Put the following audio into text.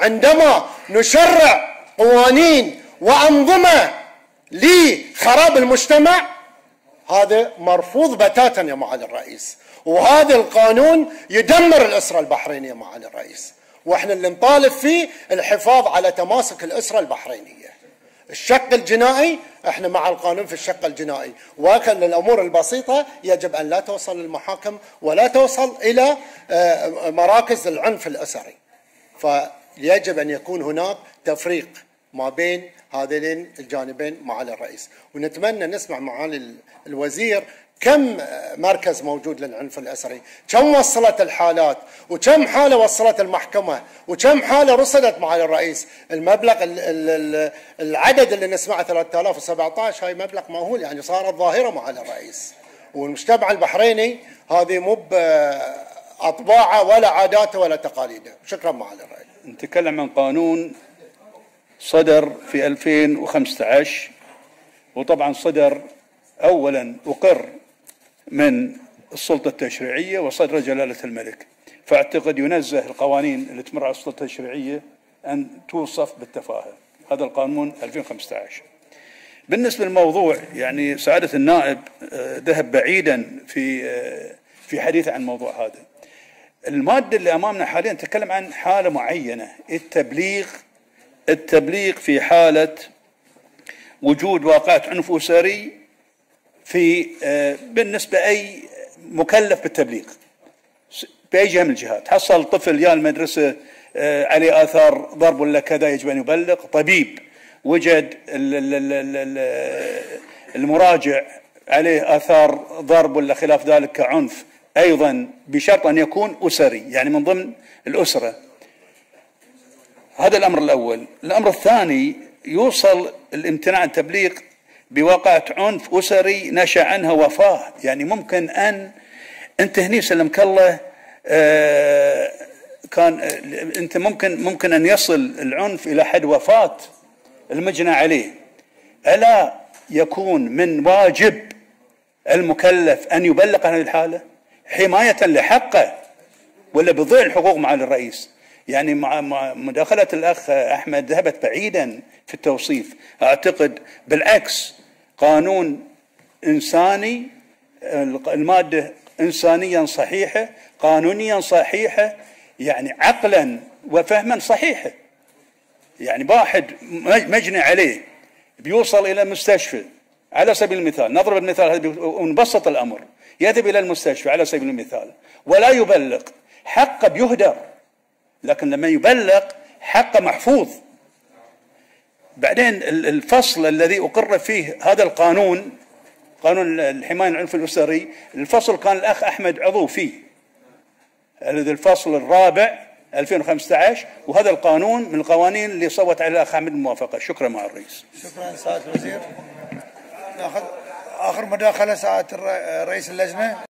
عندما نشرع قوانين وأنظمة لخراب المجتمع، هذا مرفوض بتاتا يا معالي الرئيس. وهذا القانون يدمر الأسرة البحرينية يا معالي الرئيس، واحنا اللي نطالب فيه الحفاظ على تماسك الأسرة البحرينية. الشق الجنائي احنا مع القانون في الشق الجنائي، ولكن الامور البسيطه يجب ان لا توصل للمحاكم ولا توصل الى مراكز العنف الاسري. فيجب ان يكون هناك تفريق ما بين هذين الجانبين معالي الرئيس، ونتمنى نسمع معالي الوزير كم مركز موجود للعنف الأسري، كم وصلت الحالات، وكم حالة وصلت المحكمة، وكم حالة رصدت معالي الرئيس. المبلغ العدد اللي نسمعه 3017 هاي مبلغ مهول، يعني صارت ظاهرة معالي الرئيس. والمجتمع البحريني هذه مو بأطباعه ولا عاداته ولا تقاليده. شكرا معالي الرئيس. نتكلم عن قانون صدر في 2015، وطبعا صدر أولا أقر من السلطة التشريعية وصدر جلالة الملك، فاعتقد ينزه القوانين اللي تمر على السلطة التشريعية أن توصف بالتفاهة. هذا القانون 2015. بالنسبة للموضوع، يعني سعادة النائب ذهب بعيدا في حديث عن الموضوع هذا. المادة اللي أمامنا حاليا تتكلم عن حالة معينة، التبليغ في حالة وجود واقعة عنف أسري في بالنسبة أي مكلف بالتبليغ بأي جهة من الجهات. حصل طفل يا المدرسة عليه آثار ضرب ولا كذا، يجب أن يبلغ. طبيب وجد المراجع عليه آثار ضرب ولا خلاف ذلك كعنف، أيضا بشرط أن يكون أسري، يعني من ضمن الأسرة. هذا الأمر الأول. الأمر الثاني، يوصل الامتناع عن التبليغ بواقعة عنف أسري نشأ عنها وفاة. يعني ممكن أن أنت هني سلمك الله كان أنت ممكن أن يصل العنف إلى حد وفاة المجنى عليه. ألا يكون من واجب المكلف أن يبلغ عن هذه الحالة حماية لحقه ولا بضيع الحقوق معالي الرئيس؟ يعني مع مداخلة الأخ أحمد ذهبت بعيدا في التوصيف. أعتقد بالعكس، قانون إنساني، المادة إنسانيا صحيحة، قانونيا صحيحة، يعني عقلا وفهما صحيحة. يعني واحد مجني عليه بيوصل إلى مستشفى على سبيل المثال، نضرب المثال هذا ونبسط الأمر، يذهب إلى المستشفى على سبيل المثال ولا يبلغ، حقه بيهدر. لكن لما يبلغ حقه محفوظ. بعدين الفصل الذي أقر فيه هذا القانون، قانون الحماية من العنف الأسري، الفصل كان الأخ أحمد عضو فيه، الفصل الرابع 2015، وهذا القانون من القوانين اللي صوت عليه الأخ أحمد بالموافقة. شكرا مع الرئيس. شكرا سعادة الوزير. ناخذ آخر مداخلة سعادة رئيس اللجنة.